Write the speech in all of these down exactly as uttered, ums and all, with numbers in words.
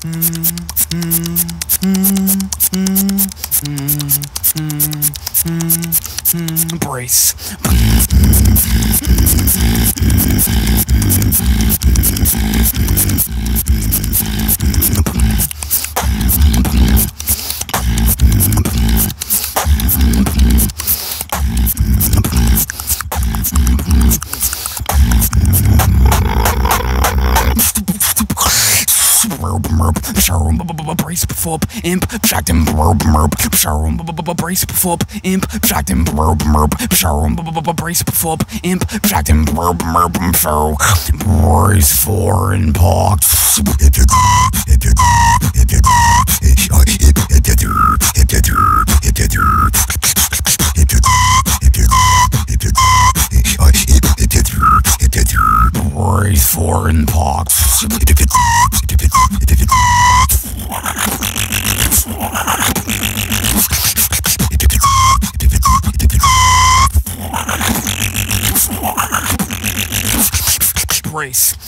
Brace. Brace before imp, shocked him, brace before imp, shocked him, brace before imp, shocked him, brace for impact. Brace for impact. Brace.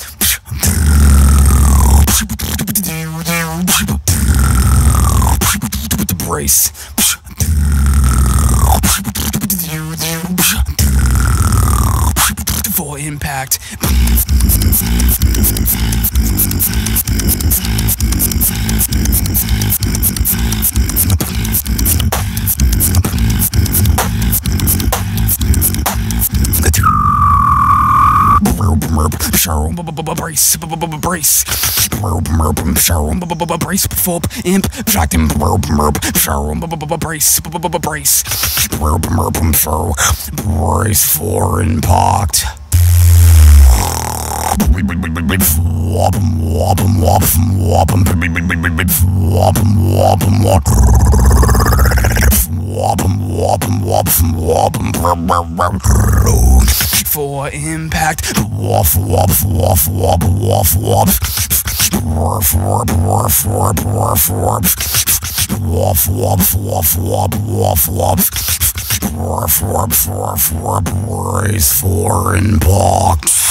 Brace. For impact. Brace, brace, brace before imp, shocked him, brace, brace, brace for impact. For impact. Woof, woof, woof, woof, woof, woof. Woof, woof, woof, woof, woof, woof. Woof, woof, woof, woof, woof, woof. Woof, woof, woof, woof, brace for impact.